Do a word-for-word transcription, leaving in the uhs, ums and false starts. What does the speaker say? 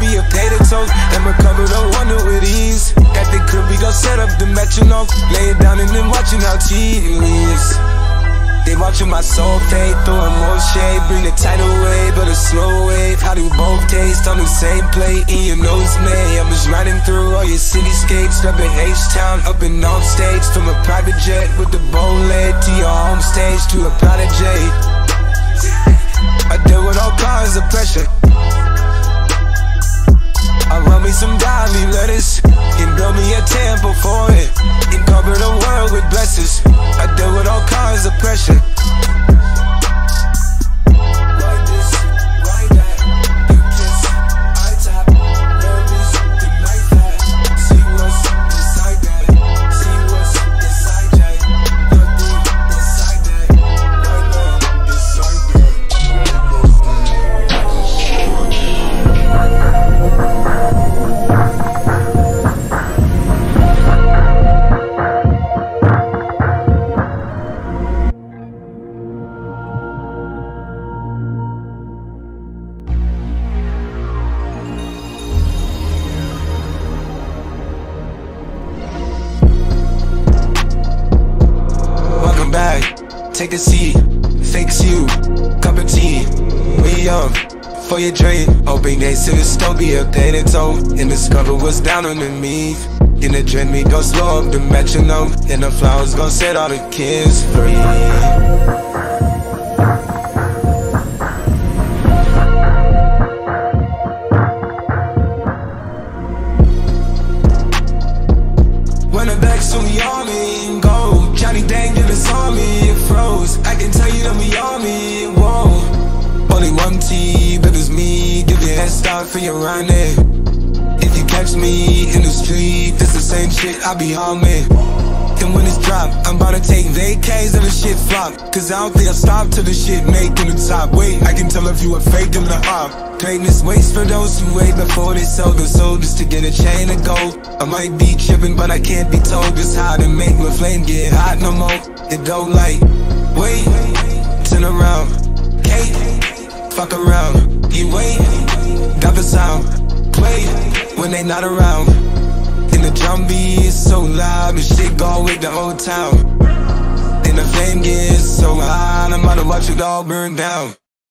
be a potato and recover the wonder with ease. At the crib we gon' set up the metronome, lay it down and then watching how cheating leaves. They watching my soul fade, throwing more shade, bring the tidal wave, but a slow wave. How do both taste on the same plate? In your nose, may I'm just riding through all your cityscapes, up in H-Town, up in off stage, from a private jet with the bow laid to your home stage, to a prodigy. I deal with all kinds of pressure. I run me some godly letters and build me a temple for it, and cover the world with blessings. I deal with all kinds of pressure. Like this, like that, you kiss, I tap, nervous, the night that. See what's inside that, see what's inside that, nothing inside that, right now, inside that. Take a seat, fix you, cup of tea. We young, for your dream. Hoping they see the utopia, painted toe, and discover what's down underneath. In the dream, we gon' slow up the metronome, and the flowers gon' set all the kids free. When the back to me on me and go, Johnny Dang in the saw me, it froze. I can tell you that we on me, whoa. Only one T, but it's me. Give your head start for your running. If you catch me in the street, this the same shit I be humming. And when it's drop, I'm about to take vacays and the shit flop, cause I don't think I'll stop till the shit making the top. Wait, I can tell if you a fake in the op. Greatness waits for those who wait before they sell their soul just to get a chain of gold. I might be tripping, but I can't be told just how to make my flame get hot no more. It go like, wait, turn around, Kate, fuck around, you wait, got the sound, play when they not around. And the drum beat is so loud, the shit go with the whole town. And the flame gets so hot, I'm about to watch it all burn down.